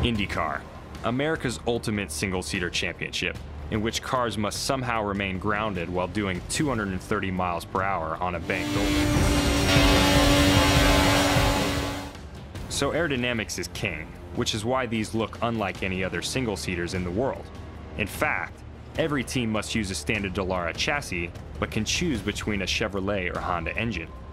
IndyCar, America's ultimate single-seater championship, in which cars must somehow remain grounded while doing 230 miles per hour on a banked oval. So aerodynamics is king, which is why these look unlike any other single-seaters in the world. In fact, every team must use a standard Dallara chassis, but can choose between a Chevrolet or Honda engine.